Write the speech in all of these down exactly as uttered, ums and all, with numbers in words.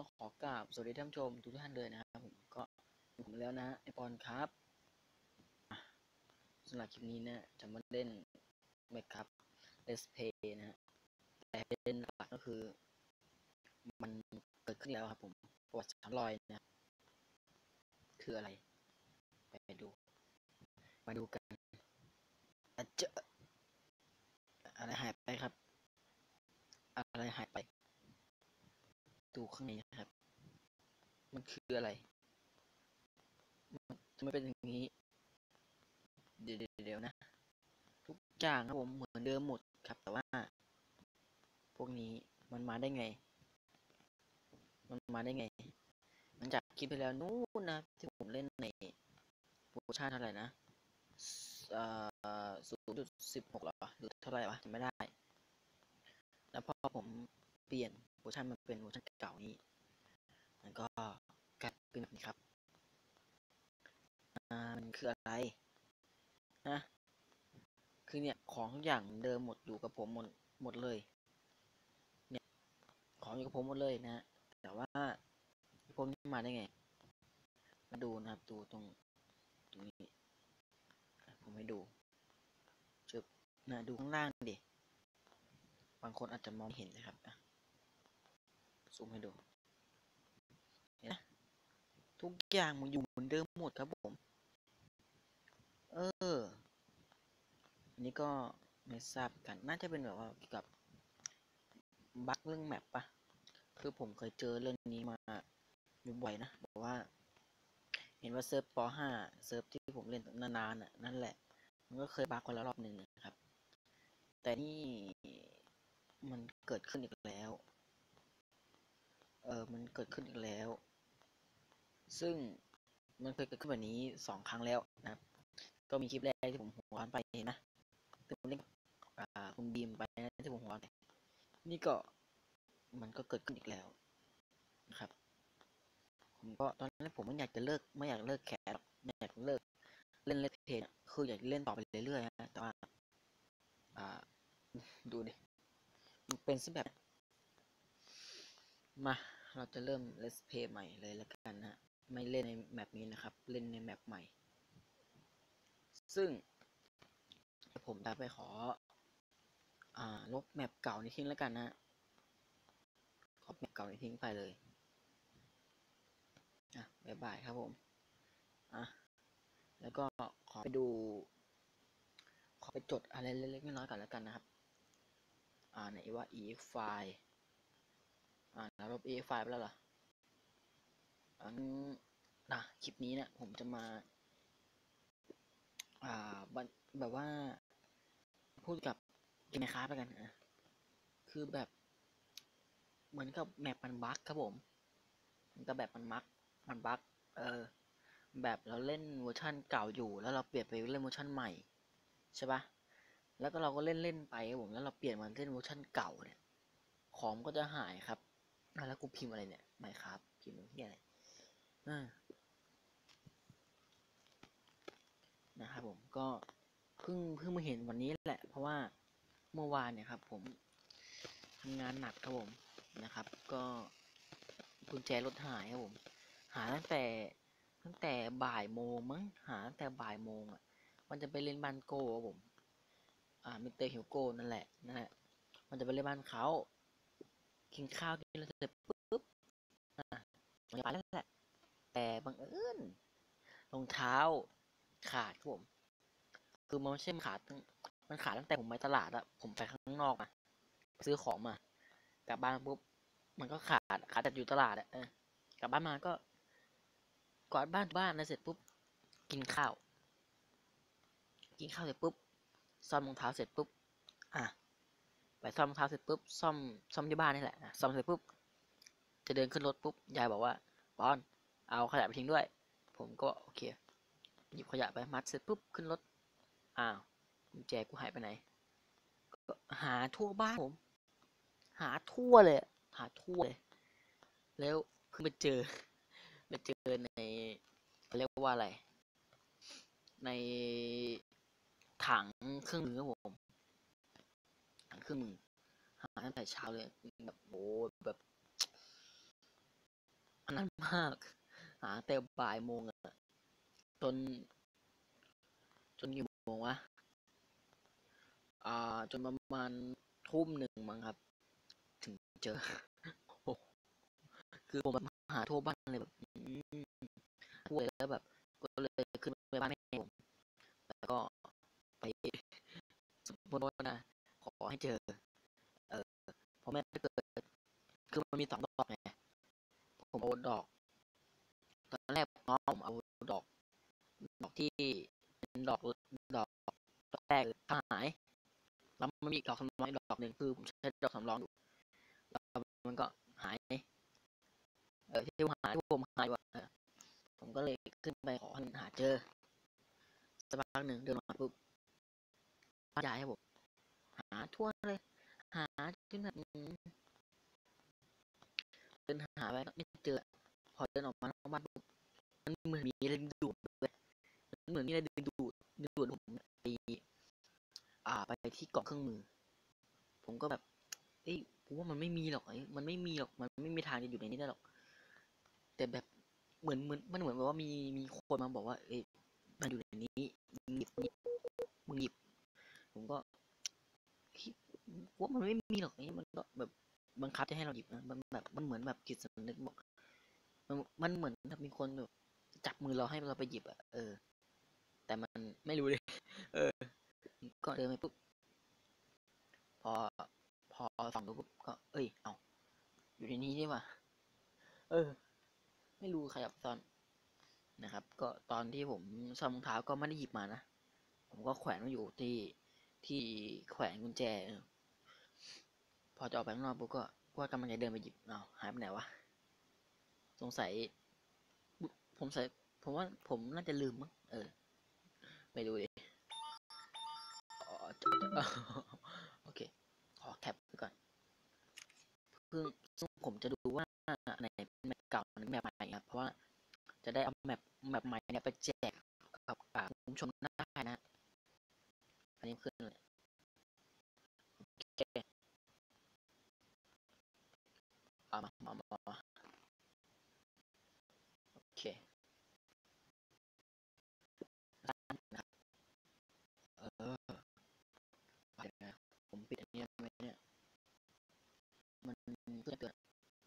ต้องขอกราบสวัสดีท่านผู้ชมทุกท่านเลยนะครับผมก็อยู่ผมแล้วนะไอปอนครับสำหรับคลิปนี้นะจะมาเล่นแมคครับ Let's Play นะฮะแต่ประเด็นหลักก็คือมันเกิดขึ้นแล้วครับผมประวัติสามรอยนะคืออะไรไปดูมาดูกันอาจจะอะไรหายไปครับอะไรหายไปดูข้างในนะครับมันคืออะไรทำไมเป็นอย่างนี้เดี๋ยวเดี๋ยวนะทุกอย่างครับผมเหมือนเดิมหมดครับแต่ว่าพวกนี้มันมาได้ไงมันมาได้ไงหลังจากคลิปไปแล้วนู้นนะที่ผมเล่นในโปรโมชั่นเท่าไหร่นะเอ่อศูนย์จุดสิบหกหรอหรือเท่าไหร่วะจำไม่ได้แล้วพอผมเปลี่ยนโปรโมชั่นมาเป็นโปรโมชั่นเก่านี้มันก็กลายเป็นแบบนี้ครับอ่ามันคืออะไรนะคือเนี่ยของทุกอย่างเดิมหมดอยู่กับผมหมดหมดเลยเนี่ยของอยู่กับผมหมดเลยนะแต่ว่าพวกนี้มาได้ไงมาดูนะครับดูตรงตรงนี้ผมให้ดูชึบนะดูข้างล่างดิบางคนอาจจะมองไม่เห็นนะครับซูมให้ดูเห็นไหมทุกอย่างมันอยู่เหมือนเดิมหมดครับผมเอออันนี้ก็ไม่ทราบกันน่าจะเป็นแบบว่าเกี่ยวกับบั๊กเรื่องแมปปะคือผมเคยเจอเรื่องนี้มาอยู่บ่อยนะบอกว่าเห็นว่าเซิร์ฟป .ห้า เซิร์ฟที่ผมเล่นนานๆน่ะนั่นแหละมันก็เคยบั๊กคนละรอบหนึ่งนะครับแต่นี่มันเกิดขึ้นอีกแล้วเออมันเกิดขึ้นอีกแล้วซึ่งมันเคยเกิดขึ้นแบบนี้สองครั้งแล้วนะครับก็มีคลิปแรกที่ผมหัวร้อนไปเห็นนะที่ผมเล่นอ่าคุณบีมไปนะที่ผมหัวร้อนนี่ก็มันก็เกิดขึ้นอีกแล้วนะครับผมก็ตอนนั้นผมไม่อยากจะเลิกไม่อยากเลิกแคสไม่อยากเลิกเล่นเล่นเพลงคืออยากเล่นต่อไปเรื่อยๆนะแต่ว่าอ่าดูดิมันเป็นซะแบบมาเราจะเริ่ม Let's Play ใหม่เลยแล้วกันนะไม่เล่นในแมปนี้นะครับเล่นในแมปใหม่ซึ่งผมจะไปขออ่าลบแมปเก่านี้ทิ้งแล้วกันนะขอแมปเก่านี้ทิ้งไปเลยอ่ะบ๊ายบายครับผมอ่ะแล้วก็ขอไปดูขอไปจดอะไรเล็กๆน้อยๆก่อนแล้วกันนะครับอ่าไหนว่า ex file อ่าลบ ex file ไปแล้วเหรออันนะคลิปนี้เนี่ยผมจะมาอ่าแบบว่าพูดกับเกมไมค้าไปกันนะคือแบบเหมือนกับแมปมันบั๊กครับผมมันก็แบบมันมักมันบั๊กเออแบบเราเล่นเวอร์ชันเก่าอยู่แล้วเราเปลี่ยนไปเล่นเวอร์ชันใหม่ใช่ปะแล้วก็เราก็เล่นเล่นไปครับผมแล้วเราเปลี่ยนมาเล่นเวอร์ชันเก่าเนี่ยของก็จะหายครับแล้วกูพิมพ์อะไรเนี่ยไม่ครับพิมพ์ที่อะไรนะครับผมก็เพิ่งเพิ่งมาเห็นวันนี้แหละเพราะว่าเมื่อวานเนี่ยครับผมทำงานหนักครับผมนะครับก็กุญแจรถหายครับผมหาตั้งแต่ตั้งแต่บ่ายโมงมั้งหาตั้งแต่บ่ายโมงอ่ะมันจะไปเล่นบ้านโก้ครับผมอ่ามิสเตอร์ฮิวโก้นั่นแหละนั่นแหละมันจะไปเล่นบ้านเขากินข้าวกินแล้วเสร็จปุ๊บอ่ะมันจะไปแล้วแหละแต่บังเอิญรองเท้าขาดครับผมคือมันไม่ใช่ขาดตั้งมันขาดตั้งแต่ผมไปตลาดอะผมไปข้างนอกมาซื้อของมากลับบ้านปุ๊บมันก็ขาดขาดแต่อยู่ตลาดอะเออกลับบ้านมาก็กวาดบ้านบ้านแล้วเสร็จปุ๊บกินข้าวกินข้าวเสร็จปุ๊บซ่อมรองเท้าเสร็จปุ๊บอ่ะไปซ่อมรองเท้าเสร็จปุ๊บซ่อมซ่อมที่บ้านนี่แหละซ่อมเสร็จปุ๊บจะเดินขึ้นรถปุ๊บยายบอกว่าปอนเอาขยะไปทิ้งด้วยผมก็โอเคหยิบขยะไปมัดเสร็จปุ๊บขึ้นรถอ้าวกุญแจกูหายไปไหนก็หาทั่วบ้านผมหาทั่วเลยหาทั่วเลยแล้วคือไปเจอไปเจอในเรียกว่าอะไรในถังเครื่องมือครับผมถังเครื่องมือหาตั้งแต่เช้าเลยแบบโอ้แบบานานมากหาแต่บ่ายโมงอะจนจนกี่โมงวะอ่าจนประมาณทุ่มหนึ่งมั้งครับถึงเจอ โอ้คือผมแบบหาทั่วบ้านเลยแบบอืมทั่วเลยแล้วแบบก็เลยขึ้นไปบ้านแม่ผมแล้วก็ไปสมมติว่านะขอให้เจอเออเพราะแม่ถ้าเกิดคือมันมีสองดอกไงผมเอาดอกตอนแรกน้องผมเอาดอกดอกที่เป็นดอกดอกแรกหายแล้วมันมีดอกสำรองอีกดอกหนึ่งคือผมใช้ดอกสำรองอยู่แล้วมันก็หายเออที่ผมหายที่ผมหายว่ะผมก็เลยขึ้นไปขอให้มันหาเจอสักพักหนึ่งเดินมาปุ๊บป้ายายให้ผมหาทั่วเลยหาจนแบบเดินหาไปไม่เจอพอเดินออกมานอกบ้านปุ๊บมันเหมือนมีอะไรดึงดูดเลยมันเหมือนมีอะไรดึงดูดดึงดูดผมไปอ่าไปที่กล่องเครื่องมือผมก็แบบเอ้ยผมว่ามันไม่มีหรอกมันไม่มีหรอกมันไม่มีทางจะอยู่ในนี้ได้หรอกแต่แบบเหมือนเหมือนมันเหมือนแบบว่ามีมีคนมาบอกว่าเอ้ยมันอยู่ในนี้มึงหยิบมึงหยิบผมก็คิดว่ามันไม่มีหรอกนี่มันก็แบบบังคับจะให้เราหยิบนะมันแบบมันเหมือนแบบจิตสำนึกบอกมันมันเหมือนแบบมีคนแบบจับมือเราให้เราไปหยิบอะเออแต่มันไม่รู้เลยเออก็เดินไปปุ๊บพอพอส่องดูปุ๊บก็เอ้ยเอาอยู่ในนี้ใช่ป่ะเออไม่รู้ใครอับซ่อนนะครับก็ตอนที่ผมซ่อมรองเท้าก็ไม่ได้หยิบมานะผมก็แขวนไว้อยู่ที่ที่แขวนกุญแจพอจะออกไปข้างนอกปุ๊บก็ว่ากำลังจะเดินไปหยิบเอาหายไปไหนวะสงสัยผมใส่ผมว่าผมน่าจะลืมมั้งเออไม่รู้ดิโอเคขอแคปไปก่อนเพิ่งซึ่งผมจะดูว่าในแมปเก่าหรือแมปใหม่ครับเพราะว่าจะได้เอาแมปแมปใหม่เนี่ยไปแจกกับคุณผู้ชมได้นะอันนี้ขึ้นเลยโอเคเอามามามาโอเคเออผมปิดอันนี้ไว้เนี่ยมันเพื่อเตือน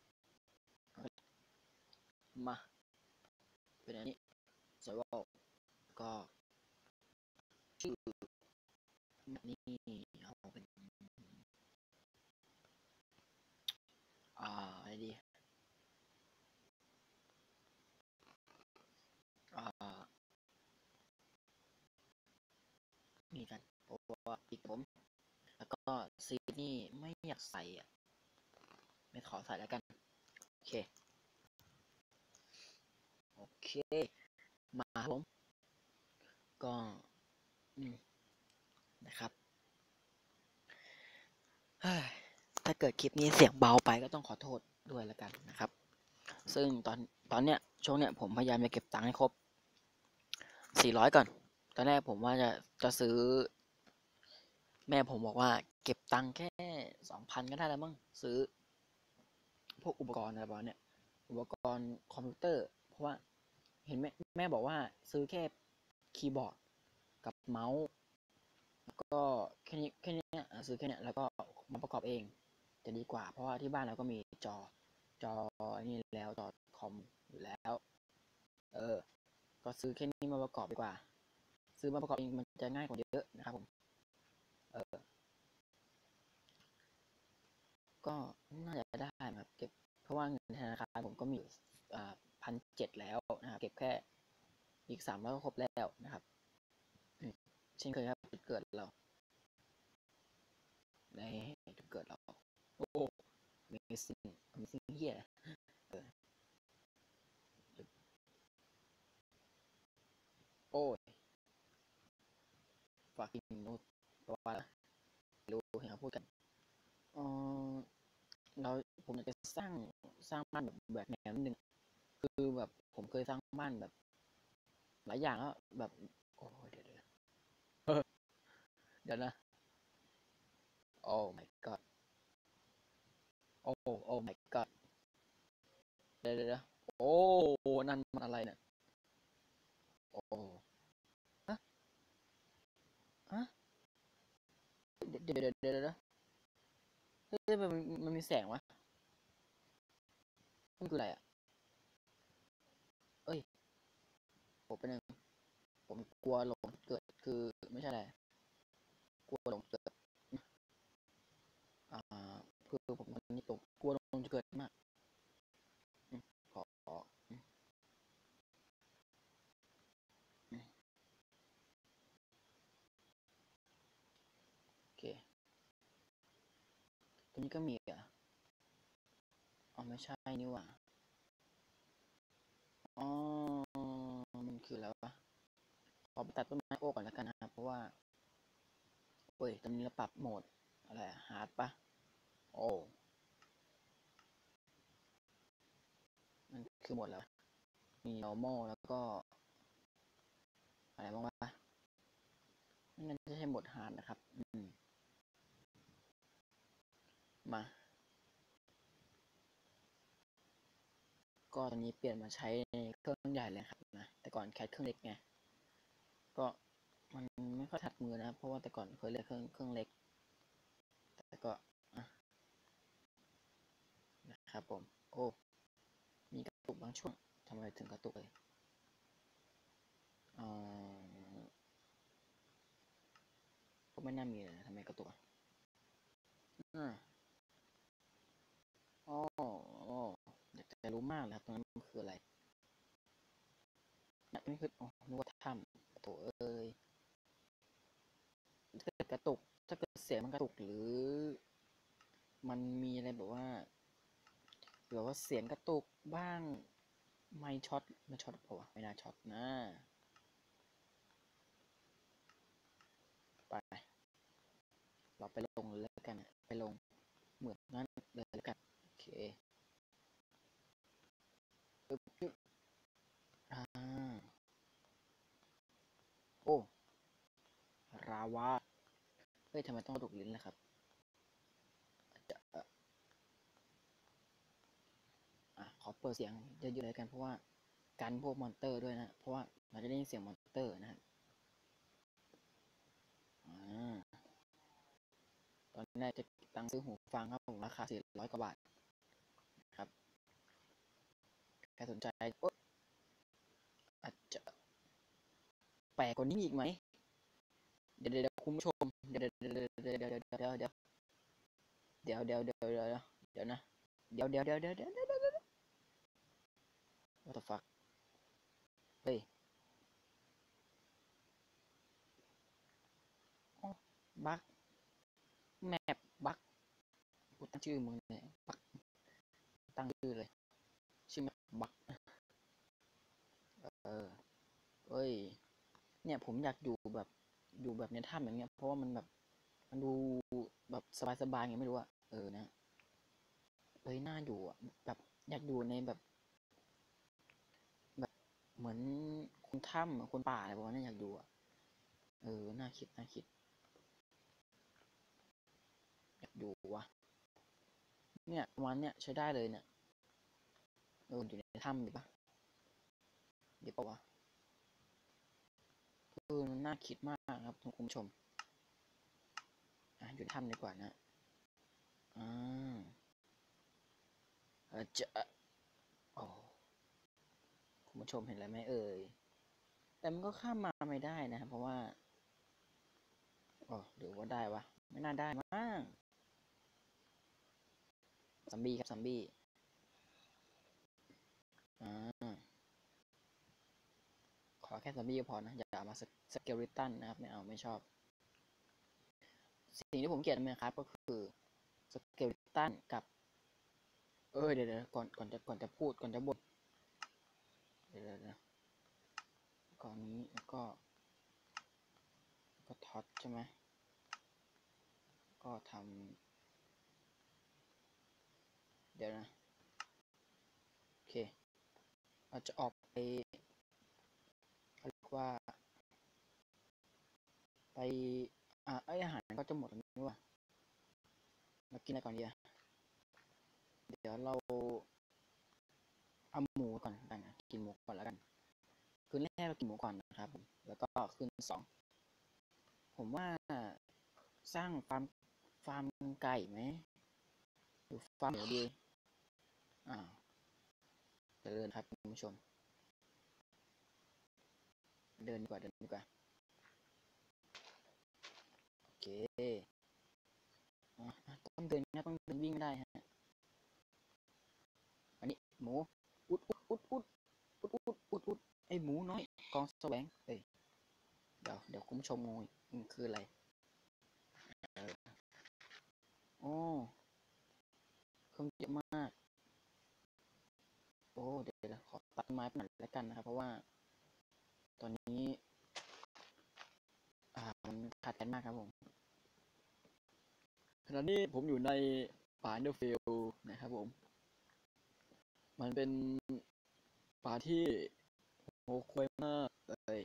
มาเป็นอันนี้สวอลก็ชื่อแบบนี้เอาเป็นอ่าอะไรดีอ่ามีกันเพราะว่าปิดผมแล้วก็ซีนี่ไม่อยากใส่อ่ะไม่ขอใส่แล้วกันโอเคโอเคมาผมก็นะครับถ้าเกิดคลิปนี้เสียงเบาไปก็ต้องขอโทษด้วยแล้วกันนะครับซึ่งตอนตอนเนี้ยช่วงเนี้ยผมพยายามจะเก็บตังค์ให้ครบสี่ร้อยก่อนตอนแรกผมว่าจะจะซื้อแม่ผมบอกว่าเก็บตังค์แค่สองพันก็ได้แล้วมั้งซื้อพวกอุปกรณ์อะไรประมาณเนี้ยอุปกรณ์คอมพิวเตอร์เพราะว่าเห็นแม่แม่บอกว่าซื้อแค่คีย์บอร์ดกับเมาส์แล้วก็แค่นี้แค่นี้ซื้อแค่นี้แล้วก็มาประกอบเองจะดีกว่าเพราะว่าที่บ้านเราก็มีจอจอนี่แล้วจอคอมอยู่แล้วเออก็ซื้อแค่นี้มาประกอบดีกว่าซื้อมาประกอบเองมันจะง่ายกว่าเยอะนะครับผมเออก็น่าจะได้ครับเก็บเพราะว่าเงินธนาคารผมก็มีอ่าพันเจ็ดแล้วนะครับเก็บแค่อีกสามร้อยก็ครบแล้วนะครับเช่นเคยครับจุดเกิดเราในจุดเกิดเราโอ้โห Amazing Amazing เฮียเออโอ้ยฝากกินโน้ตเพราะว่ารู้เห็นเขาพูดกันเออเราผมอยากจะสร้างสร้างบ้านแบบแบบแนวนิดนึงคือแบบผมเคยสร้างบ้านแบบหลายอย่างแล้วแบบโอ้เดี๋ยวเดี๋ยวเดี๋ยวนะโอ้ my god โอ้โอ้ my god เดี๋ยวเดี๋ยวโอ้นั่นมันอะไรเนี่ยโอ้ฮะฮะเดี๋ยวเดี๋ยวเดี๋ยวเดี๋ยวเฮ้ยมันมันมีแสงวะมันคืออะไรอ่ะเอ้ยผมเป็นหนึ่งผมกลัวหลงเกิดคือไม่ใช่อะไรกลัวหลงเกิดอ่าคือผมตอนนี้ตกกลัวหลงจะเกิดมากขอโอเคตัวนี้ก็มีอ่ะอ๋อไม่ใช่นี่หว่าอ๋อมันคือแล้ววะขอไปตัดต้นไม้โอ้ก่อนแล้วกันนะครับเพราะว่าเฮ้ยตอนนี้เราปรับโหมดอะไรฮาร์ดปะโอ้มันคือโหมดแล้วมี normal แล้วก็อะไรบ้างวะไม่งั้นจะใช่โหมดฮาร์ดนะครับอืมมาก็ตอนนี้เปลี่ยนมาใช้ในเครื่องใหญ่เลยครับนะแต่ก่อนแคสเครื่องเล็กไงก็มันไม่ค่อยถัดมือนะเพราะว่าแต่ก่อนเคยเล่นเครื่องเครื่องเล็กแต่ก็นะครับผมโอ้มีกระตุกบางช่วงทำไมถึงกระตุกเลยอ๋อก็ไม่น่ามีเลยทำไมกระตุกอ่าอ๋ออ๋ออยากจะรู้มากเลยครับตรงนั้นมันคืออะไรนี่คืออ๋อนึกว่าถ้ำโถเอ้ยถ้าเกิดกระตุกถ้าเกิดเสียงมันกระตุกหรือมันมีอะไรแบบว่าแบบว่าเสียงกระตุกบ้างไม่ช็อตไม่ช็อตเปล่าวะไม่น่าช็อตนะไปเราไปลงเลยแล้วกันไปลงเหมือนนั้นเลยแล้วกันโอเคปึ๊บปึ๊บอ่าโอ้ราวาเฮ้ยทำไมต้องกระตุกลิ้นล่ะครับจะเอ่ออ่ะขอเปิดเสียงเยอะๆเลยกันเพราะว่ากันพวกมอนเตอร์ด้วยนะเพราะว่าเราจะได้ยินเสียงมอนเตอร์นะฮะอ่าตอนแรกจะตังค์ซื้อหูฟังครับผมราคาสี่ร้อยกว่าบาทครับใครสนใจโอ๊ยอาจจะแปลกกว่านี้อีกไหมเดี๋ยวเดี๋ยวคุณผู้ชมเดี๋ยวเดี๋ยวเดี๋ยวเดี๋ยวเดี๋ยวเดี๋ยวเดี๋ยวเดี๋ยวเดี๋ยวเดี๋ยวเดี๋ยวเดี๋ยวนะเดี๋ยวเดี๋ยวเดี๋ยวเดี๋ยวเดี๋ยวเดี๋ยว what the fuck เฮ้ยบั๊กแมปบั๊กกูตั้งชื่อมึงเนี่ยบั๊กตั้งชื่อเลยชื่อแมปบั๊กเออเฮ้ยเนี่ยผมอยากอยู่แบบอยู่แบบในถ้ำอย่างเงี้ยเพราะว่ามันแบบมันดูแบบสบายๆไงไม่รู้อะเออนะเอ้ยน่าอยู่อะแบบอยากอยู่ในแบบแบบเหมือนคนถ้ำคนป่าอะไรประมาณนี้อยากอยู่อะเออน่าคิดน่าคิดอยากอยู่วะเนี่ยประมาณเนี้ยใช้ได้เลยเนี่ยเอออยู่ในถ้ำดีปะเดี๋ยวปะวะเออมันน่าคิดมากครับคุณผู้ชมอ่ะอยู่ในถ้ำดีกว่านะอ่าเออจะโอ้คุณผู้ชมเห็นอะไรไหมเอ่ยแต่มันก็ข้ามมาไม่ได้นะครับเพราะว่าอ๋อหรือว่าได้วะไม่น่าได้มั้งซัมบี้ครับซัมบี้อ่าขอแค่ซัมบี้ก็พอนะอย่ามาสเกลิตันนะครับไม่เอาไม่ชอบสิ่งที่ผมเกลียดมันครับก็คือสเกลิตันกับเออเดี๋ยวก่อนก่อนจะก่อนจะพูดก่อนจะบทเดี๋ยวเดี๋ยวก่อนนี้แล้วก็ก็ท็อตใช่ไหมก็ทำเดี๋ยวนะโอเคเราจะออกไปเรียกว่าไปอ่าไออาหารก็จะหมดแล้วนี่ว่าเรากินอะไรก่อนดีอะเดี๋ยวเราเอาหมูก่อนนสองผมว่าสร้างฟาร์มฟาร์มไก่ไหมหรือฟาร์มหมูดีอ่าเดินครับคุณผู้ชมเดินดีกว่าเดินดีกว่าโอเคต้องเดินนะต้องเดินวิ่งไม่ได้ฮะอันนี้หมูอุดอุดอุดอุดอุดอุดอุดอุดไอหมูน้อยกองแสวงเอ้ยเดี๋ยวเดี๋ยวคุณผู้ชมงงมันคืออะไรโอ้เครื่องเยอะมากโอ้เดี๋ยวขอตัดไม้ไปหน่อยแล้วกันนะครับเพราะว่าตอนนี้อ่ามันขาดกันมากครับผมขณะนี้ผมอยู่ในป่าเดอร์เฟลนะครับผมมันเป็นป่าที่โหควยมากเลย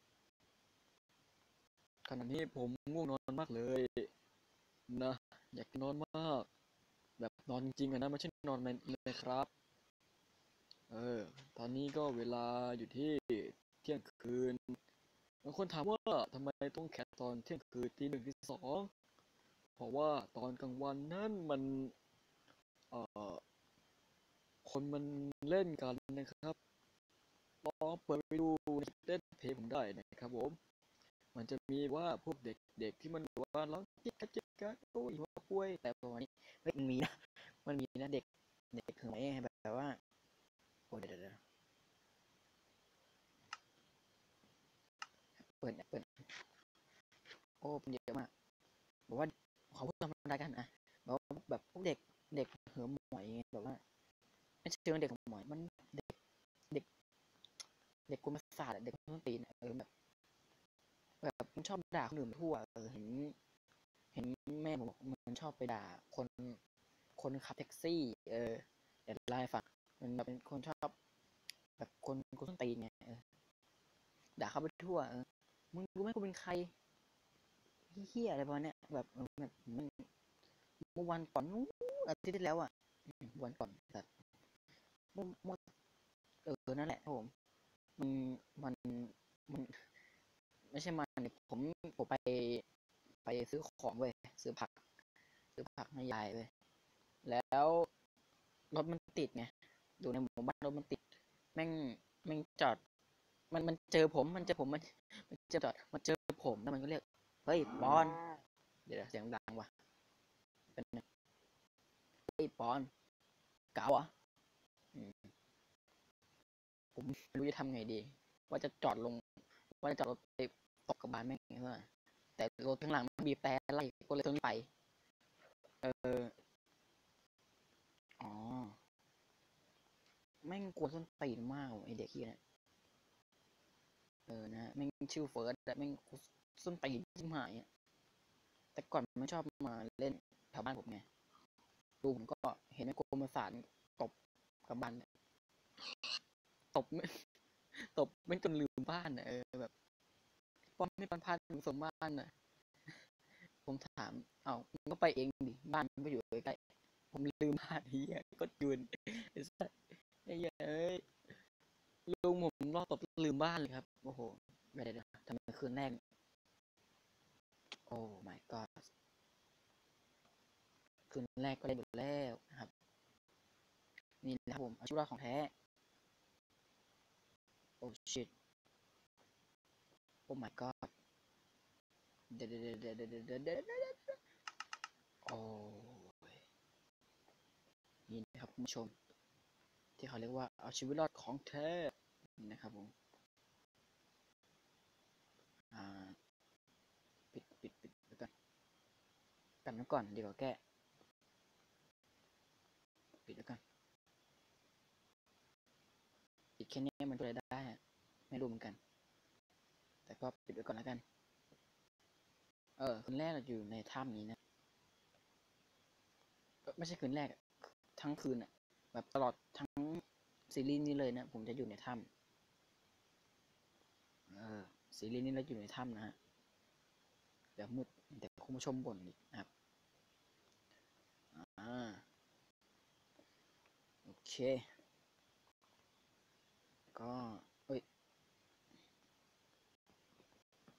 ขณะนี้ผมง่วงนอนมากเลยนะอยากนอนมากแบบนอนจริงๆอะนะไม่ใช่นอนในในครับเออตอนนี้ก็เวลาอยู่ที่เที่ยงคืนบางคนถามว่าทำไมต้องแคสตอนเที่ยงคืนตีหนึ่งตีสองเพราะว่าตอนกลางวันนั้นมันเอ่อคนมันเล่นกันนะครับลองเปิดไปดูเล่นเพลงผมได้นะครับผมมันจะมีว่าพวกเด็กเด็กที่มันแบบว่าร้องจิ๊กกักจิ๊กกักโอ้ยหัวป่วยแต่ประมาณนี้เฮ้ยมันมีนะมันมีนะเด็กเด็กถึงไหนแบบว่าโอ้เดี๋ยวเดี๋ยวเปิดเปิดโอ้เป็นเยอะมากบอกว่าเขาพูดทำอะไรกันนะแบบว่าแบบพวกเด็กเด็กเหือหมอยแบบว่าไม่ใช่เชิงเด็กหมอยมันเด็กเด็กเด็กกุมศาสตร์เด็กต้นตีนเออแบบแบบมันชอบด่าคนอื่นทั่วเออเห็นเห็นแม่ผมบอกมันชอบไปด่าคนคนขับแท็กซี่เออเดี๋ยวไล่ฟังมันแบบเป็นคนชอบแบบคนคนต้นตีนไงเออด่าเขาไปทั่วเออมึงรู้ไหมกูเป็นใครเฮี้ยอะไรประมาณเนี้ยแบบแบบมันเมื่อวันก่อนนู้อาทิตย์ที่แล้วอ่ะวันก่อนแบบเมื่อเออนั่นแหละครับผมมันมันมันไม่ใช่มันผมผมไปไปซื้อของเว้ยซื้อผักซื้อผักให้ยายเว้ยแล้วรถมันติดไงอยู่ในหมู่บ้านรถมันติดแม่งแม่งจอดมันมันเจอผมมันเจอผมมันมันเจอจอดมันเจอผมแล้วมันก็เรียกเฮ้ยปอนเดี๋ยวเสียงดังว่ะเป็นเฮ้ยปอนเก๋าอ่ะผมไม่รู้จะทำไงดีว่าจะจอดลงว่าจะจอดรถไปตกกับบ้านแม่งเท่าไหร่แต่รถข้างหลังมันบีบแต่ไล่ก็เลยต้องไปเอออ๋อแม่งกวนส้นตีนมากไอเด็กที่เนี่ยเออนะแม่งชื่อเฟิร์สแต่แม่งส้นตีนชิบหายอ่ะแต่ก่อนไม่ชอบมาเล่นแถวบ้านผมไงดูผมก็เห็นแม่งกวนประสานตบกับบ้านตบไม่ตบไม่จนลืมบ้านเออแบบป้อมไม่ปันพาถึงสมบ้านน่ะผมถามเอ้ามึงก็ไปเองดิบ้านมันก็อยู่ใกล้ผมลืมบ้านทีอ่ะก็ยืนไอ้สัสไอ้เอ้ยลุงผมรอตบลืมบ้านเลยครับโอ้โหไม่ได้ทำไมคืนแรกโอ้ my god คืนแรกก็เล่นหมดแล้วนะครับนี่นะครับผมเอาชีวิตรอดของแท้โอ้ shit โอ้ my god เดี๋ยวเดี๋ยวเดี๋ยวเดี๋ยวเดี๋ยวเดี๋ยวเดี๋ยวโอ้นี่นะครับคุณผู้ชมที่เขาเรียกว่าเอาชีวิตรอดของแท้นี่นะครับผมอ่าปิดปิดปิดแล้วกันกันไว้ก่อนดีกว่าแก้ปิดแล้วกันปิดแค่นี้มันก็เลยได้ไม่รู้เหมือนกันแต่ก็ปิดไว้ก่อนแล้วกันเออคืนแรกเราอยู่ในถ้ำนี้นะไม่ใช่คืนแรกทั้งคืนอ่ะแบบตลอดทั้งซีรีส์นี้เลยนะผมจะอยู่ในถ้ำเออซีรีส์นี้เราอยู่ในถ้ำนะฮะเดี๋ยวมืดเดี๋ยวคุณผู้ชมบ่นอีกนะครับอ่าโอเคก็เอ้ย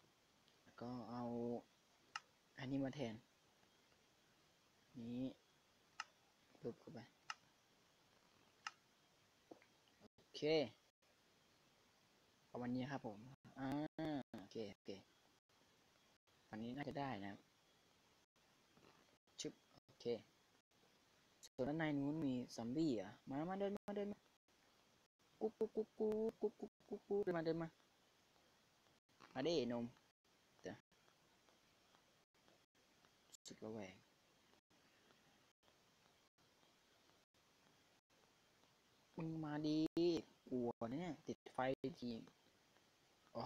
ก็เอาอันนี้มาแทนนี้ปึ๊บเข้าไปโอเคเอาวันนี้ครับผมอ่าโอเคโอเควันนี้น่าจะได้นะชึบโอเคส่วนด้านในนู้นมีซอมบี้อ่ะมามาเดินมาเดินมากุ๊กกุ๊กกุ๊กกุ๊กกุ๊กกุ๊กกุ๊กเดินมาเดินมามาดินมเดี๋ยวสุดระแวงมึงมาดีกลัวเนี่ยติดไฟทีอ๋อ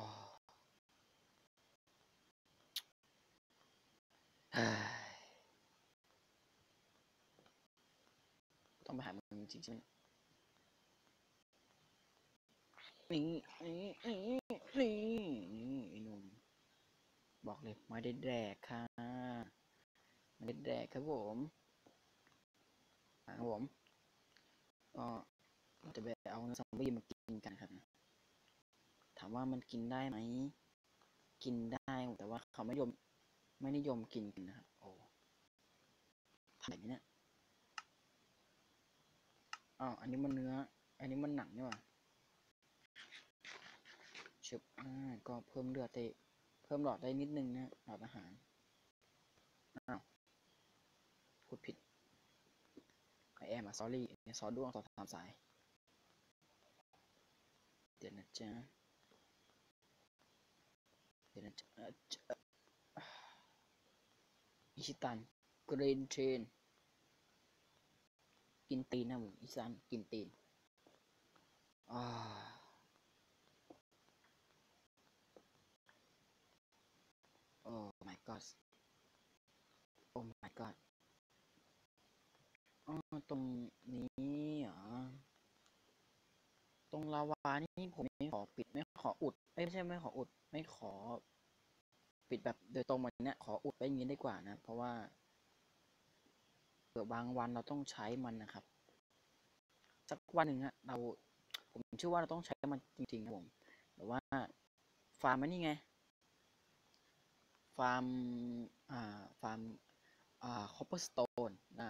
ต้องไปหามึงจริงใช่ไหมนี่นี่นี่นี่นี่ไอ้หนุ่มบอกเลยไม่ได้แดกค่ะไม่ได้แดกครับผมครับผมก็เราจะไปเอาซอมบี้มากินกันครับถามว่ามันกินได้ไหมกินได้แต่ว่าเขาไม่ยอมไม่นิยมกินกันนะครับโอ้ถ่ายเนี่ยอ๋ออันนี้มันเนื้ออันนี้มันหนังนี่หว่าชุบอ่าก็เพิ่มเลือดได้เพิ่มหลอดได้นิดนึงนะหลอดอาหารอ้าวพูดผิดไอแอมอะ sorry ซอด้วงต่อสามสายเดี๋ยวนะจ๊ะเดี๋ยวนะจ๊ะอิชิตันกรีนเทรนกินตีนนะมึงอิชิตันกินตีนอ่าโอ้ my god โอ้ my god อ๋อตรงนี้เหรอตรงลาวานี่ผมไม่ขอปิดไม่ขออุดไม่ใช่ไม่ขออุดไม่ขอปิดแบบโดยตรงมันเนี้ยขออุดไว้อย่างนี้ดีกว่านะเพราะว่าเผื่อบางวันเราต้องใช้มันนะครับสักวันหนึ่งฮะเราผมเชื่อว่าเราต้องใช้มันจริงๆนะผมแต่ว่าฟาร์มนี่ไงฟาร์มอ่าฟาร์มอ่าคอปเปอร์สโตนนะ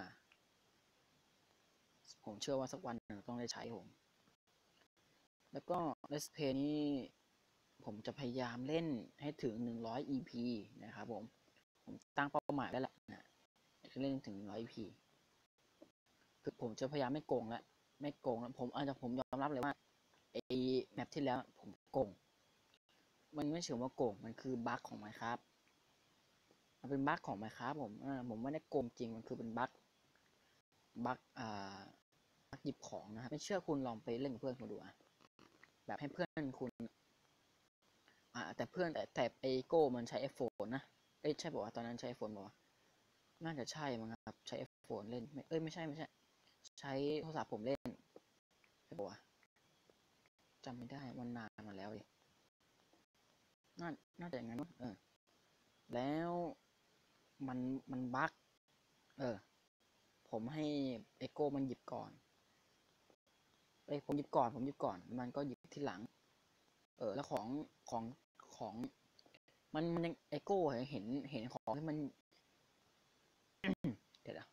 ผมเชื่อว่าสักวันหนึ่งต้องได้ใช้ผมแล้วก็ Let's Play นี้ผมจะพยายามเล่นให้ถึงหนึ่งร้อย อี พี นะครับผมผมตั้งเป้าหมายไว้แล้วนะจะเล่นถึงหนึ่งร้อย อี พี คือผมจะพยายามไม่โกงแล้วไม่โกงแล้วผมอาจจะผมยอมรับเลยว่าไอ้แมปที่แล้วผมโกงมันไม่เชิงว่าโกงมันคือบั๊กของ Minecraft มันเป็นบั๊กของ Minecraft ผมอ่าผมไม่ได้โกงจริงมันคือเป็นบั๊กบั๊กอ่าบั๊กหยิบของนะครับไม่เชื่อคุณลองไปเล่นกับเพื่อนคุณดูอ่ะแบบให้เพื่อนคุณอ่าแต่เพื่อนแต่แต่ไอโก้มันใช้ ไอโฟน นะเอ้ยใช่ป่าวตอนนั้นใช้ ไอโฟน ป่าวน่าจะใช่มั้งครับใช้ ไอโฟน เล่นเอ้ยไม่ใช่ไม่ใช่ใช้โทรศัพท์ผมเล่นใช่ป่าวจำไม่ได้มันนานมาแล้วดิน่าน่าจะอย่างนั้นเออแล้วมันมันบั๊กเออผมให้ไอโก้มันหยิบก่อนเอ้ยผมหยิบก่อนผมหยิบก่อนมันก็หยิบที่หลังเออแล้วของของของมันมันยังไอโก้เห็นเห็นของที่มันเดี๋ยวนะ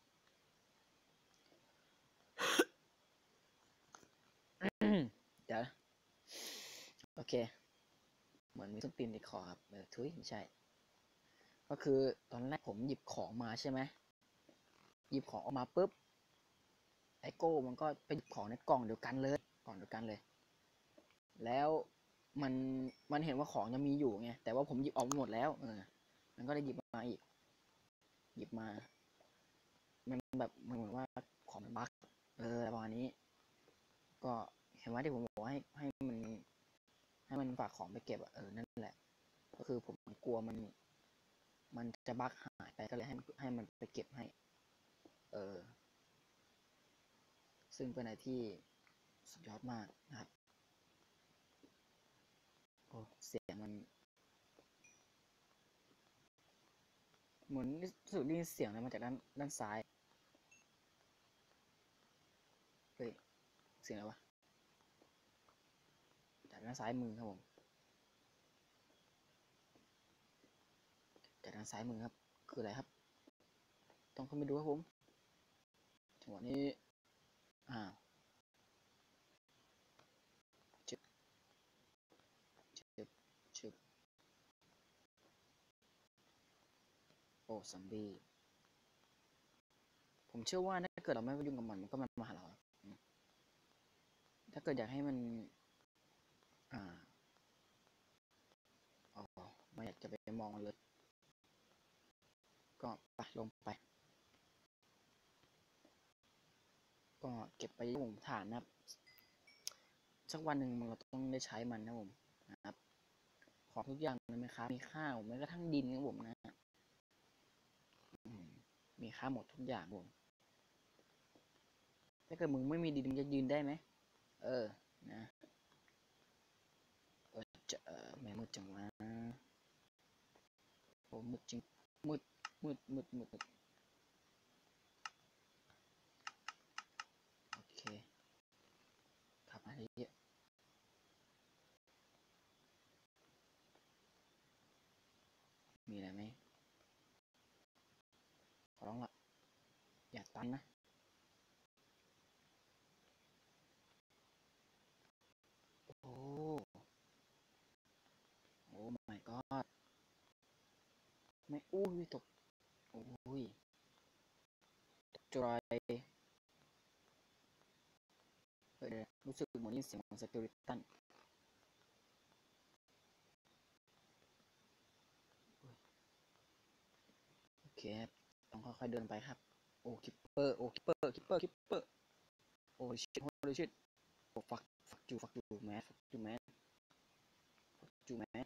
เดี๋ยวโอเคเหมือนมีส้นตีนในคอครับเออทุยไม่ใช่ก็คือตอนแรกผมหยิบของมาใช่ไหมหยิบของออกมาปุ๊บไอโก้มันก็ไปหยิบของในกล่องเดียวกันเลยกล่องเดียวกันเลยแล้วมันมันเห็นว่าของยังมีอยู่ไงแต่ว่าผมหยิบออกหมดแล้วเออมันก็เลยหยิบมาอีกหยิบมามันแบบมันเหมือนว่าของมันบั๊กเออประมาณนี้ก็เห็นว่าที่ผมบอกให้ให้มันให้มันฝากของไปเก็บอะเออนั่นแหละก็คือผมกลัวมันมันจะบั๊กหายไปก็เลยให้ให้มันไปเก็บให้เออซึ่งเป็นอะไรที่สุดยอดมากนะครับโอ้เสียงมันเหมือนรู้สึกได้ยินเสียงอะไรมาจากด้านด้านซ้ายเฮ้ยเสียงอะไรวะจากด้านซ้ายมือครับผมจากด้านซ้ายมือครับคืออะไรครับต้องเข้าไปดูครับผมจังหวะนี้อ่าชึบชึบชึบโอ้ซัมบี้ผมเชื่อว่าถ้าเกิดเราไม่ไปยุ่งกับมันมันก็มันมาหาเราถ้าเกิดอยากให้มันอ่าอ๋อไม่อยากจะไปมองเลยก็ไปลงไปก็เก็บไปที่ผมฐานนะครับสักวันหนึ่งเราต้องได้ใช้มันนะผมนะครับของทุกอย่างเลยไหมครับมีค่าผมแม้กระทั่งดินนะผมนะมีค่าหมดทุกอย่างผมถ้าเกิดมึงไม่มีดินมึงจะยืนได้ไหมเออนะเออจะเออแม่มืดจังวะโอ้มืดจริงมืดมืดมืดมืดโอเคขับมาเยอะมีอะไรไหมขอร้องละอย่าตันนะโอ้โอ้ my god ไม่อุ้ยตกโอ้ยจอยเฮ้ยรู้สึกเหมือนยินเสียงของสเกลิตันโอเคต้องค่อยๆเดินไปครับโอ้คิปเปอร์โอ้คิปเปอร์คิปเปอร์คิปเปอร์โอ้ชิตโอ้ชิตโอ้ฟักฟักจูฟักจูแมสฟักจูแมสฟักจูแมส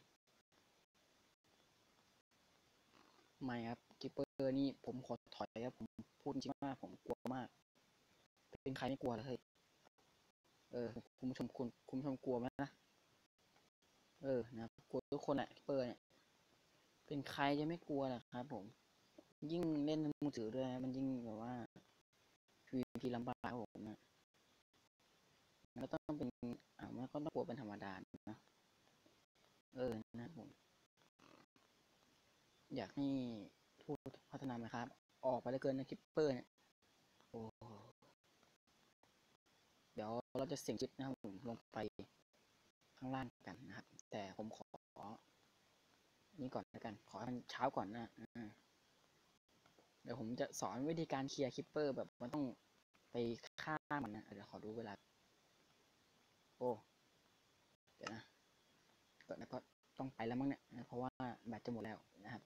ไม่ครับคิปเปอร์นี่ผมขอถอยครับผมพูดจริงมากผมกลัวมากเป็นใครไม่กลัวเลยเออคุณผู้ชมคุณคุณผู้ชมกลัวไหมนะเออนะกลัวทุกคนแหละคิปเปอร์เนี่ยเป็นใครจะไม่กลัวล่ะครับผมยิ่งเล่นมือถือด้วยมันยิ่งแบบว่าพีพีลำบากผมนะแล้วต้องเป็นอ่ามันก็ต้องกลัวเป็นธรรมดานะเออนะผมอยากให้ผู้พัฒนาไหมครับออกไปเลยเกินนะคิปเปอร์เนี่ยโอ้เดี๋ยวเราจะเสี่ยงจิตนะครับผมลงไปข้างล่างกันนะครับแต่ผมขอนี่ก่อนแล้วกันขอให้มันเช้าก่อนนะเดี๋ยวผมจะสอนวิธีการเคลียร์คิปเปอร์แบบมันต้องไปฆ่ามันนะเดี๋ยวขอดูเวลาโอ้เดี๋ยวนะก็แล้วก็ต้องไปแล้วมั้งเนี่ยเพราะว่าแบตจะหมดแล้วนะครับ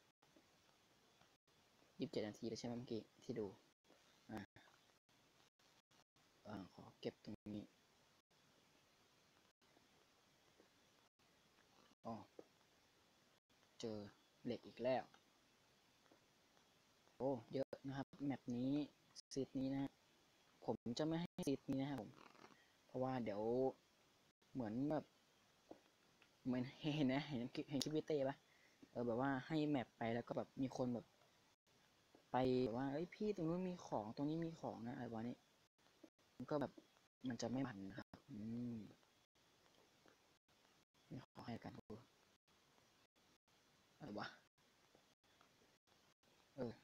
ยี่สิบเจ็ดนาทีแล้วใช่ไหมเมื่อกี้ที่ดูอ่าอ่าขอเก็บตรงนี้อ๋อเจอเหล็กอีกแล้วโอ้เยอะนะครับแมปนี้ซีดนี้นะผมจะไม่ให้ซีดนี้นะครับผมเพราะว่าเดี๋ยวเหมือนแบบเหมือนเห็นนะเห็นเห็นคลิปวิเต้ปะเออแบบว่าให้แมปไปแล้วก็แบบมีคนแบบไปแบบว่าเอ้ยพี่ตรงนู้นมีของตรงนี้มีของนะอะไรวะนี้มันก็แบบมันจะไม่มันนะครับอืมไม่ขอให้กันดูอะไรวะเออ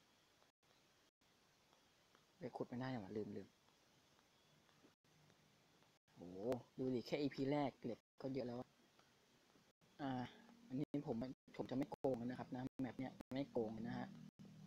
ไปขุดไม่ได้หรอลืมลืมโอ้ดูดิแค่ อี พี แรกเหล็กก็เยอะแล้วอ่าอันนี้ผมผมจะไม่โกงนะครับนะแมปเนี้ยไม่โกงนะฮะ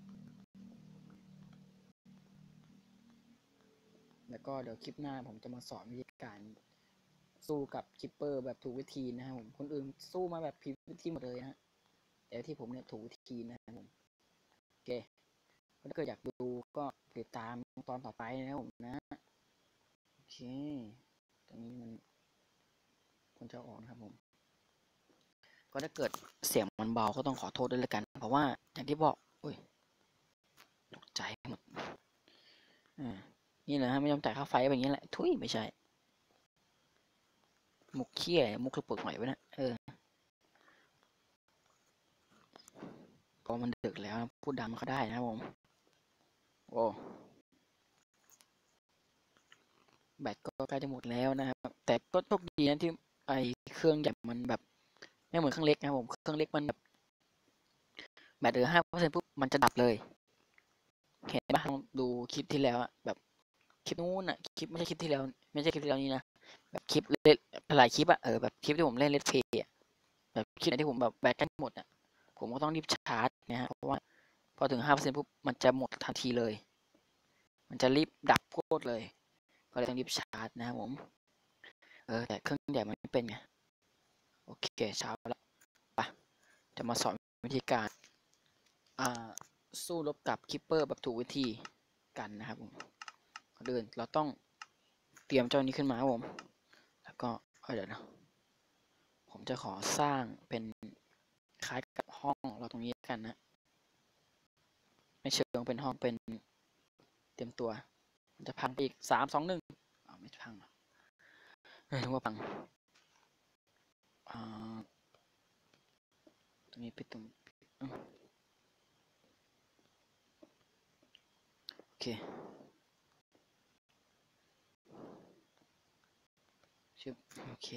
แล้วก็เดี๋ยวคลิปหน้าผมจะมาสอนวิธีการสู้กับคิปเปอร์แบบถูกวิธีนะครับผมคนอื่นสู้มาแบบผิดวิธีหมดเลยฮะแต่ที่ผมเนี่ยถูกวิธีนะครับผมโอเคถ้าเกิดอยากดูก็ติดตามตอนต่อไปนะครับผมนะโอเคตรงนี้มันควรจะออกนะครับผมก็ถ้าเกิดเสียงมันเบาก็ต้องขอโทษด้วยละกันเพราะว่าอย่างที่บอกอุ้ยตกใจหมดอ่านี่แหละฮะไม่ยอมจ่ายค่าไฟแบบนี้แหละทุยไม่ใช่มุกเขี้ยมุกกระปุกหน่อยวะนะเออพอมันดึกแล้วพูดดังเขาได้นะครับผมโอ้แบตก็ใกล้จะหมดแล้วนะครับแต่ก็โชคดีนะที่ไอเครื่องใหญ่มันแบบไม่เหมือนเครื่องเล็กนะครับผมเครื่องเล็กมันแบบแบตเหลือห้าเปอร์เซ็นต์ปุ๊บมันจะดับเลยเห็นปะลองดูคลิปที่แล้วอะแบบคลิปนู้นอะคลิปไม่ใช่คลิปที่แล้วไม่ใช่คลิปที่แล้วนี่นะแบบคลิปเล่นหลายคลิปอะเออแบบคลิปที่ผมเล่นเลทเพย์อะแบบคลิปไหนที่ผมแบบแบตใกล้หมดอะผมก็ต้องรีบชาร์จนะฮะเพราะว่าพอถึงห้าเปอร์เซ็นต์ปุ๊บมันจะหมดทันทีเลยมันจะรีบดับโคตรเลยก็เลยต้องรีบชาร์จนะครับผมเออแต่เครื่องใหญ่มันไม่เป็นไงโอเคเช้าแล้วไปจะมาสอนวิธีการอ่าสู้รบกับคิปเปอร์แบบถูกวิธีกันนะครับผมก่อนอื่นเราต้องเตรียมเจ้านี้ขึ้นมาครับผมแล้วก็เดี๋ยวนะผมจะขอสร้างเป็นคล้ายกับห้องเราตรงนี้กันนะไม่เชิงเป็นห้องเป็นเตรียมตัวมันจะพังไปอีกสามสองหนึ่งอ๋อไม่พังหรอเฮ้ยนึกว่าพังอ่าตรงนี้ปิดตรงโอเคชิบโอเค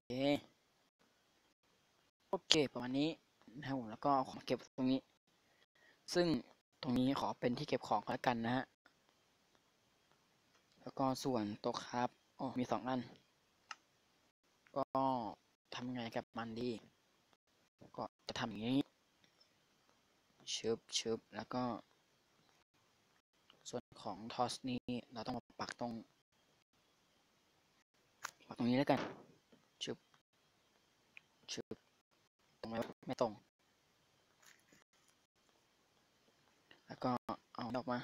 โอเคประมาณนี้นะครับผมแล้วก็ของเก็บตรงนี้ซึ่งตรงนี้ขอเป็นที่เก็บของแล้วกันนะฮะแล้วก็ส่วนโต๊ะครับอ๋อมีสองอันก็ทำไงกับมันดีก็จะทำอย่างนี้ชึบชึบแล้วก็ส่วนของทอสนี้เราต้องมาปักตรงปักตรงนี้แล้วกันชึบชึบตรงไหมไม่ตรงแล้วก็เอาออกมา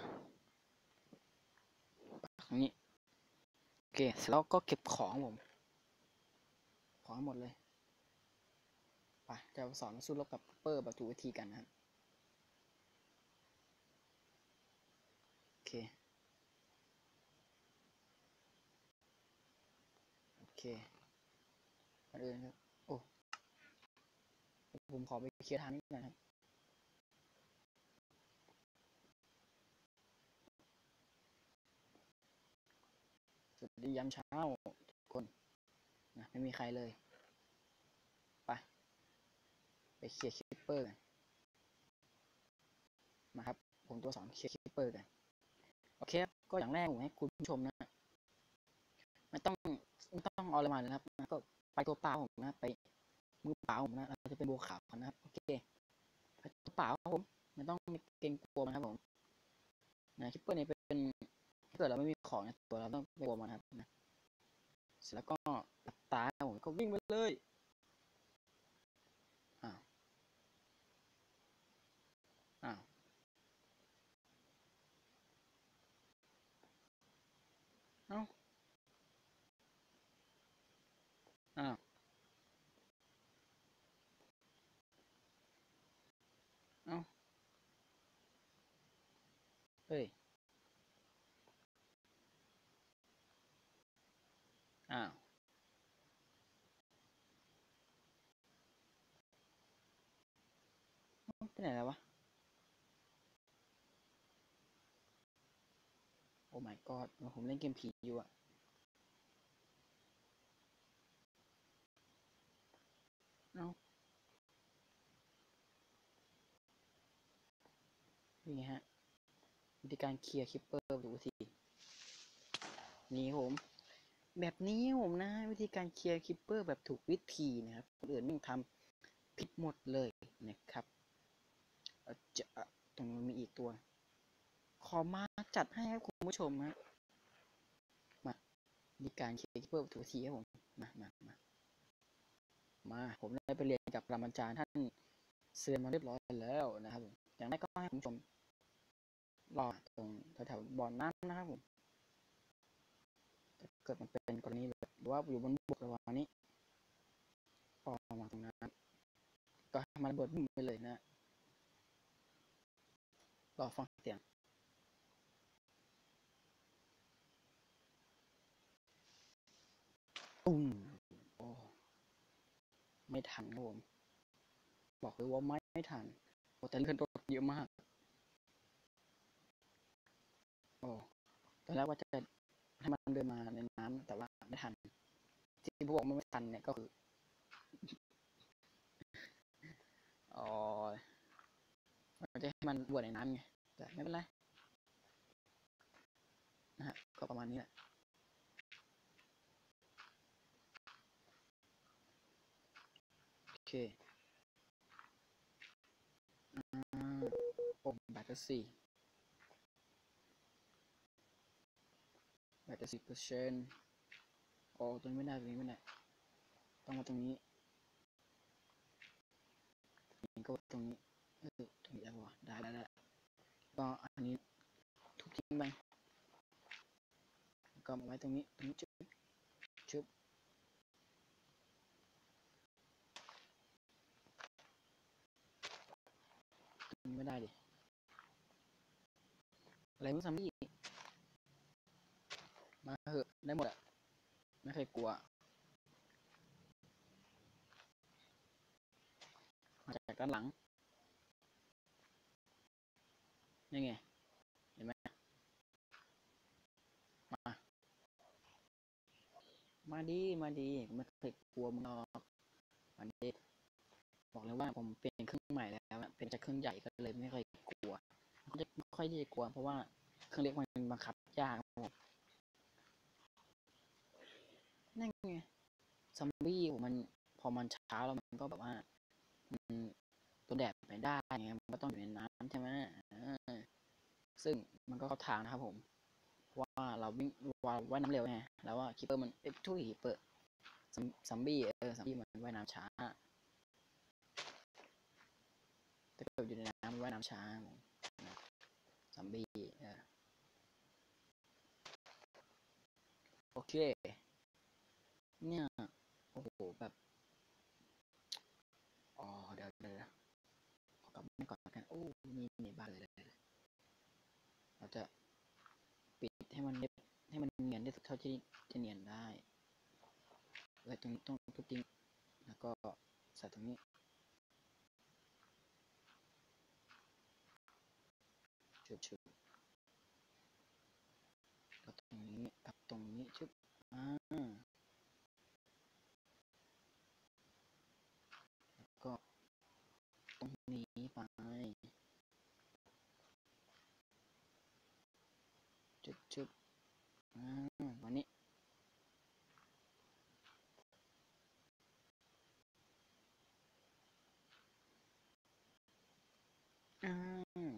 ปักตรงนี้โอเคเสร็จแล้วก็เก็บของผมของหมดเลยไปจะสอนสู้รบกับเปอร์แบบถูกวิธีกันนะครับโอเคโอเคก่อนอื่นครับโอ้ผมขอไปเคลียร์ทางนี้หน่อยครับสวัสดียามเช้าทุกคนนะไม่มีใครเลยไปไปเคลียร์คิปเปอร์กันมาครับผมตัวสอนเคลียร์คิปเปอร์กันโอเคก็อย่างแรกผมให้คุณผู้ชมนะไม่ต้องไม่ต้องเอาอะไรมาเลยนะครับก็ไปตัวเปล่าผมนะไปมือเปล่าผมนะเราจะเป็นบัวขาวนะครับโอเคไปตัวเปล่าผมไม่ต้องเกรงกลัวนะครับผมนะคิปเปอร์เนี่ยเป็นถ้าเกิดเราไม่มีของในตัวเราต้องไปกลัวมันครับนะเสร็จแล้วก็หลับตาผมก็วิ่งไปเลยอ้าวอ้าวเอ้าอ้าวเอ้าเฮ้ยอ้าวไปไหนแล้ววะโอ้ my god ผมเล่นเกมผีอยู่อะเอ้านี่ฮะวิธีการเคลียร์คิปเปอร์ดูสินี่ผมแบบนี้ผมนะวิธีการเคลียร์คิปเปอร์แบบถูกวิธีนะครับคนอื่นไม่ทำผิดหมดเลยนะครับจะตรงนี้มีอีกตัวขอมาจัดให้ครับคุณผู้ชมฮะมาวิธีการเคลียร์คิปเปอร์ถูกวิธีครับผมมามามามาผมได้ไปเรียนกับปรมาจารย์ท่านเซียนมาเรียบร้อยแล้วนะครับผมอย่างแรกก็ให้คุณผู้ชมรอตรงแถวๆบ่อน้ำนะครับผมถ้าเกิดมันเป็นกรณีแบบหรือว่าอยู่บนบกระหว่างนี้ก็มาตรงนั้นก็ให้มันระเบิดบุ้มไปเลยนะรอฟังเสียงตุ้มโอ้ไม่ทันครับผมบอกเลยว่าไม่ไม่ทันโอ้แต่เลือดรถเยอะมากโอ้ตอนแรกว่าจะให้มันเดินมาในน้ำแต่ว่าไม่ทันที่พวกมันไม่ทันเนี่ยก็คืออ๋อมันจะให้มันบวชในน้ำไงแต่ไม่เป็นไรนะฮะก็ประมาณนี้แหละโอเคอ่าโอ้แบตเตอรี่สี่แบตเตอรี่สิบเปอร์เซ็นต์โอ้ตรงนี้ไม่ได้ตรงนี้ไม่ได้ต้องมาตรงนี้นี่ก็ตรงนี้เออตรงนี้ได้ปะได้ได้ได้ก็อันนี้ทุบทิ้งไปก็มาไว้ตรงนี้ตรงนี้ชึบชึบตรงนี้ไม่ได้ดิอะไรมึงซัมบี้มาเหอะได้หมดอะไม่เคยกลัวมาจากด้านหลังนี่ไงเห็นไหมมามาดีมาดีไม่เคยกลัวมึงหรอกมาดีบอกเลยว่าผมเป็นเครื่องใหม่แล้วเป็นจากเครื่องใหญ่ก็เลยไม่ค่อยกลัวก็จะไม่ค่อยที่จะกลัวเพราะว่าเครื่องเล็กมันบังคับยากนั่นไงซอมบี้มันพอมันช้าแล้วมันก็แบบว่ามันตัวแดดไม่ได้ไงมันก็ต้องอยู่ในน้ำใช่ไหมซึ่งมันก็เข้าทางนะครับผมว่าเราวิ่งว่ายน้ำเร็วไงแล้วว่าคิปเปอร์มันเอ้ยทุยคิปเปอร์ซัมบี้เออซัมบี้มันว่ายน้ำช้าถ้าเกิดอยู่ในน้ำว่ายน้ำช้าซัมบี้เออโอเคเนี่ยโอ้โหแบบอ๋อเดี๋ยวเดี๋ยวขอกลับบ้านก่อนกันโอ้นี่ในบ้านเลยเราจะปิดให้มันให้มันเนียนที่สุดเท่าที่จะเนียนได้เลยตรงนี้ต้องทุบทิ้งแล้วก็ใส่ตรงนี้ชุบชุบกับตรงนี้กับตรงนี้ชุบอ่าแล้วก็ตรงนี้ไปชุบชุบอ่าวันนี้อ่า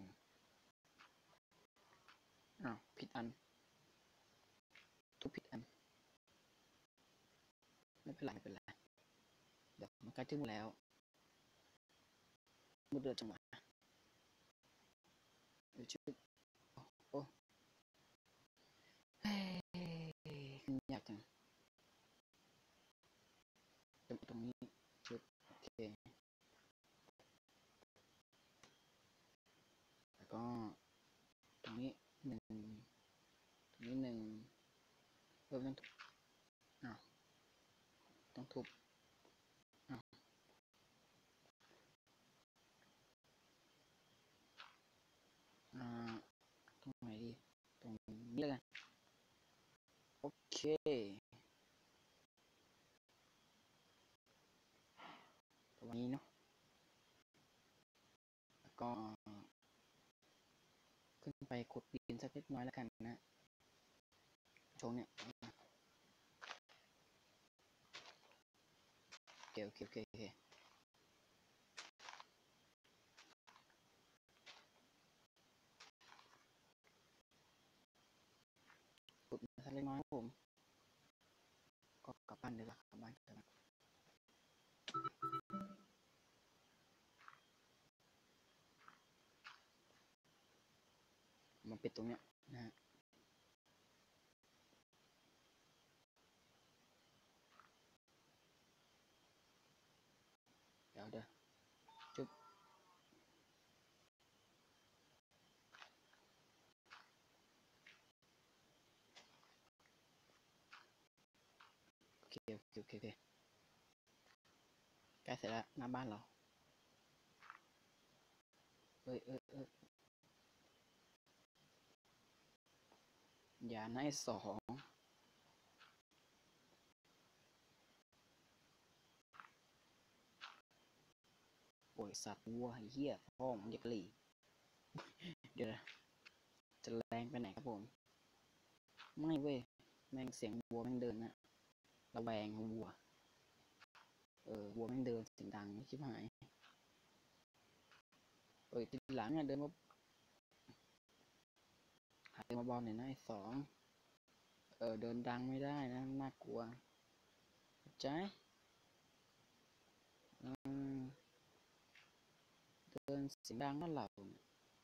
อ้าวผิดอันทุบผิดอันไม่เป็นไรไม่เป็นไรเดี๋ยวมันใกล้ถึงแล้วมุดเดือดจังหวะเดี๋ยวชุบโอ้เฮ้ยยากจังตรงนี้ชุบโอเคแล้วก็ตรงนี้หนึ่งตรงนี้หนึ่งเริ่มต้องทุบอ้าวต้องทุบอ้าวอ่าตรงไหนดีตรงนี้เลยกันโอเคประมาณนี้เนาะแล้วก็ขึ้นไปขุดดินสักเล็กน้อยแล้วกันนะช่วงเนี้ยโอเคโอเคโอเคโอเคขุดสักเล็กน้อยครับผมก็กลับบ้านดีกว่ากลับบ้านกลับบ้านมาปิดตรงเนี้ยนะฮะเดี๋ยวเดี๋ยวจุ๊บโอเคโอเคโอเคโอเคใกล้เสร็จแล้วหน้าบ้านเราเอ้ยเอ้ยเอ้ยอย่านะไอ้สองโอ้ยสัตว์วัวเหี้ยพ่อมึงเด็กหลีเดี๋ยวนะจะแรงไปไหนครับผมไม่เว้ยแม่งเสียงวัวแม่งเดินนะระแวงวัวเออวัวแม่งเดินเสียงดังชิบหายเอ้ยติดหลังอ่ะเดินมาหาเดินมาบอลหน่อยนะไอ้สองเออเดินดังไม่ได้นะน่ากลัวเข้าใจอืมเดินเสียงดังนั่นเหล่าเนี่ย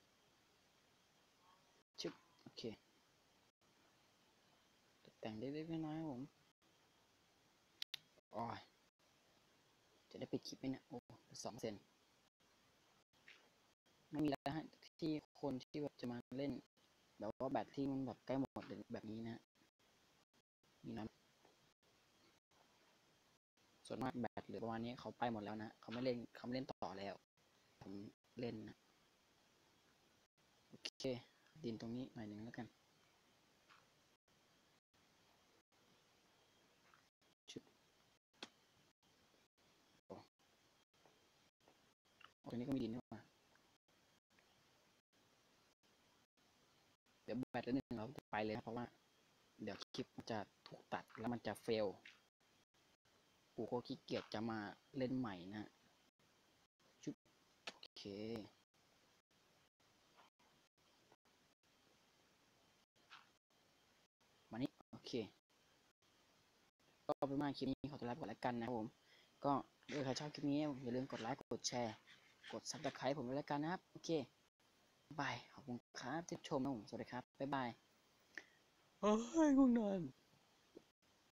ชึบโอเคแต่งเล็กๆน้อยๆครับผมอ๋อจะได้ปิดคลิปไหมเนี่ยโอ้สองเซนไม่มีแล้วฮะที่คนที่แบบจะมาเล่นแบบว่าแบตที่มันแบบใกล้หมดแบบนี้นะมีน้อยส่วนมากแบตเหลือประมาณนี้เขาไปหมดแล้วนะเขาไม่เล่นเขาไม่เล่นต่อแล้วผมเล่นนะโอเคดินตรงนี้หน่อยหนึ่งแล้วกันชุดโอ้ตรงนี้ก็มีดินด้วยมาเดี๋ยวแบตแล้วหนึ่งเราจะไปเลยนะเพราะว่าเดี๋ยวคลิปมันจะถูกตัดแล้วมันจะเฟลกูก็ขี้เกียจจะมาเล่นใหม่นะชุดโอเคมานี้โอเคก็เป็นมาคลิปนี้ขอตัวลาไปก่อนแล้วกันนะครับผมก็ถ้าใครชอบคลิปนี้อย่าลืมกดไลค์กดแชร์กดซับสไครป์ผมด้วยแล้วกันนะครับโอเคบายขอบคุณครับที่ชมนะผมสวัสดีครับบ๊ายบายเฮ้ยง่วงนอน